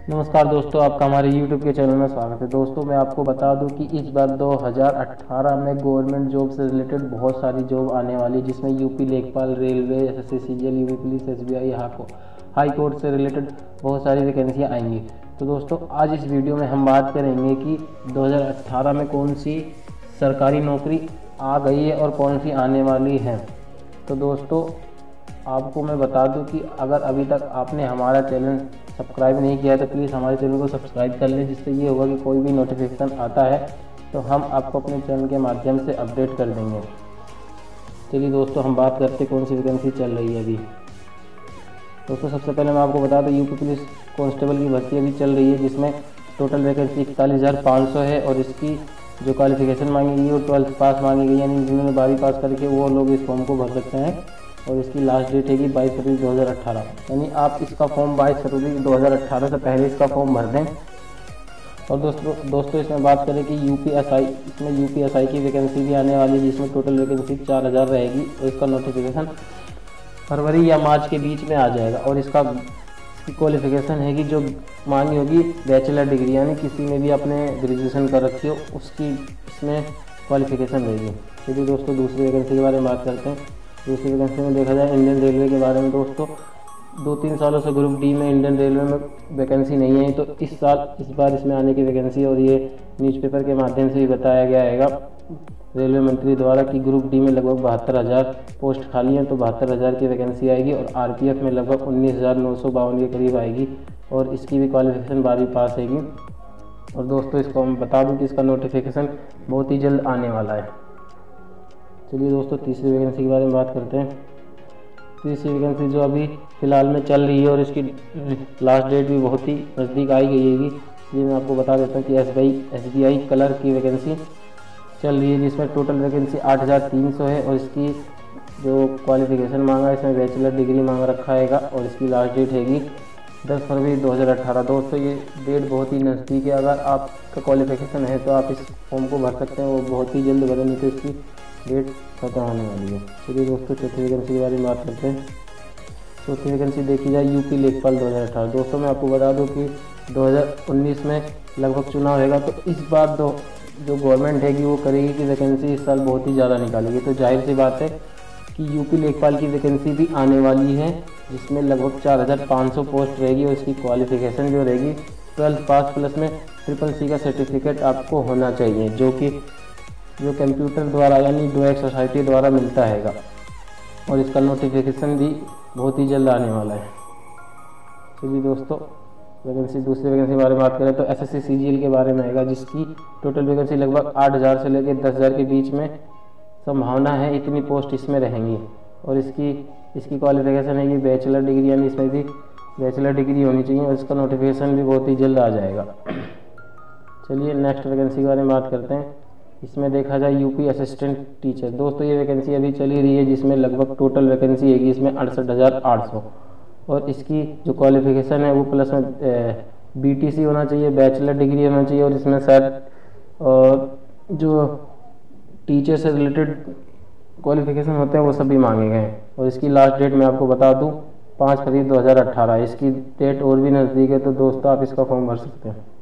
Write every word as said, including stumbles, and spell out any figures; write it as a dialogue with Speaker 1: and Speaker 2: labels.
Speaker 1: नमस्कार दोस्तों, आपका हमारे यूट्यूब के चैनल में स्वागत है। दोस्तों मैं आपको बता दूं कि इस बार दो हज़ार अठारह में गवर्नमेंट जॉब से रिलेटेड बहुत सारी जॉब आने वाली है, जिसमें यूपी लेखपाल, railway, SSC, CGL, UP police, SBI, high court से रिलेटेड बहुत सारी वैकेंसियाँ आएंगी। तो दोस्तों आज इस वीडियो में हम बात करेंगे कि दो हज़ार अठारह में कौन सी सरकारी नौकरी आ गई है और कौन सी आने वाली है। तो दोस्तों आपको मैं बता दूं कि अगर अभी तक आपने हमारा चैनल सब्सक्राइब नहीं किया है तो प्लीज़ हमारे चैनल को सब्सक्राइब कर लें, जिससे ये होगा कि कोई भी नोटिफिकेशन आता है तो हम आपको अपने चैनल के माध्यम से अपडेट कर देंगे। चलिए दोस्तों हम बात करते कौन सी वैकेंसी चल रही है अभी। दोस्तों सबसे पहले मैं आपको बता दूं यूपी पुलिस कांस्टेबल की भर्ती अभी चल रही है, जिसमें टोटल वैकेंसी इकतालीस हज़ार पाँच सौ है और इसकी जो क्वालिफिकेशन मांगी गई है वो ट्वेल्थ पास मांगी गई, यानी जिन्होंने बारहवीं पास करके वो लोग इस फॉर्म को भर सकते हैं। और इसकी लास्ट डेट है कि बाईस फरवरी दो हज़ार अठारह, यानी आप इसका फॉर्म बाईस फरवरी दो हज़ार अठारह से पहले इसका फॉर्म भर दें। और दोस्तों दोस्तों इसमें बात करें कि यूपीएसआई, इसमें यूपीएसआई की वैकेंसी भी आने वाली है, जिसमें टोटल वैकेंसी चार हज़ार रहेगी और इसका नोटिफिकेशन फरवरी या मार्च के बीच में आ जाएगा। और इसका क्वालिफिकेशन है कि जो मांगी होगी बैचलर डिग्री, यानी किसी में भी आपने ग्रेजुएशन कर रखी हो उसकी इसमें क्वालिफिकेशन रहेगी। चलिए दोस्तों दूसरी वैकेंसी के बारे में बात करते हैं। दूसरी वैकेंसी में देखा जाए इंडियन रेलवे के बारे में। दोस्तों दो तीन सालों से ग्रुप डी में इंडियन रेलवे में वैकेंसी नहीं आई, तो इस साल इस बार इसमें आने की वैकेंसी, और ये न्यूज़पेपर के माध्यम से भी बताया गया है रेलवे मंत्री द्वारा कि ग्रुप डी में लगभग बहत्तर हज़ार पोस्ट खाली हैं, तो बहत्तर हज़ार की वैकेंसी आएगी। और आरपीएफ में लगभग उन्नीस हज़ार नौ सौ बावन के करीब आएगी और इसकी भी क्वालिफिकेशन बारहवीं पास आएगी। और दोस्तों इसको मैं बता दूं कि इसका नोटिफिकेशन बहुत ही जल्द आने वाला है। चलिए दोस्तों तीसरी वैकेंसी के बारे में बात करते हैं। तीसरी वैकेंसी जो अभी फ़िलहाल में चल रही है और इसकी लास्ट डेट भी बहुत ही नज़दीक आई गई है, ये मैं आपको बता देता हूँ कि S B S B I clerk की वैकेंसी चल रही है, जिसमें टोटल वैकेंसी आठ हज़ार तीन सौ है और इसकी जो क्वालिफिकेशन मांगा है इसमें बैचलर डिग्री मांग रखा है और इसकी लास्ट डेट हैगी दस फरवरी दो हज़ार अठारह। दोस्तों ये डेट बहुत ही नज़दीक है, अगर आपका क्वालिफिकेशन है तो आप इस फॉर्म को भर सकते हैं, वो बहुत ही जल्द भरेंगे तो इसकी डेट खत्म होने वाली है। चलिए दोस्तों चौथी वैकेंसी के बारे में बात करते हैं। चौथी वैकेंसी देखी जाए यूपी लेखपाल दो हज़ार अठारह। दोस्तों मैं आपको बता दूं कि दो हज़ार उन्नीस में लगभग चुनाव होगा, तो इस बार दो जो गवर्नमेंट है कि वो करेगी कि वैकेंसी इस साल बहुत ही ज़्यादा निकालेगी, तो जाहिर सी बात है कि यूपी लेखपाल की वैकेंसी भी आने वाली है, जिसमें लगभग चार हज़ार पाँच सौ पोस्ट रहेगी और इसकी क्वालिफिकेशन जो रहेगी ट्वेल्थ पास प्लस में ट्रिपल सी का सर्टिफिकेट आपको होना चाहिए, जो कि जो कंप्यूटर द्वारा यानी डोएक्स सोसाइटी द्वारा मिलता हैगा। और इसका नोटिफिकेशन भी बहुत ही जल्द आने वाला है। चलिए दोस्तों वैकेंसी दूसरी वैकेंसी के बारे में बात करें तो एसएससी सीजीएल के बारे में आएगा, जिसकी टोटल वैकेंसी लगभग आठ हज़ार से लेकर दस हज़ार के बीच में संभावना है, इतनी पोस्ट इसमें रहेंगी। और इसकी इसकी क्वालिफिकेशन है कि बैचलर डिग्री, यानी इसमें भी बैचलर डिग्री होनी चाहिए और इसका नोटिफिकेशन भी बहुत ही जल्द आ जाएगा। चलिए नेक्स्ट वैकेंसी के बारे में बात करते हैं। इसमें देखा जाए यूपी असिस्टेंट टीचर। दोस्तों ये वैकेंसी अभी चली रही है, जिसमें लगभग टोटल वैकेंसी है इसमें अड़सठ हज़ार आठ सौ और इसकी जो क्वालिफिकेशन है वो प्लस में बीटीसी होना चाहिए, बैचलर डिग्री होना चाहिए और इसमें शायद और जो टीचर से रिलेटेड क्वालिफिकेशन होते हैं वो सभी मांगे गए हैं। और इसकी लास्ट डेट मैं आपको बता दूं पाँच फरवरी दो हज़ार अठारह। इसकी डेट और भी नज़दीक है, तो दोस्तों आप इसका फॉर्म भर सकते हैं।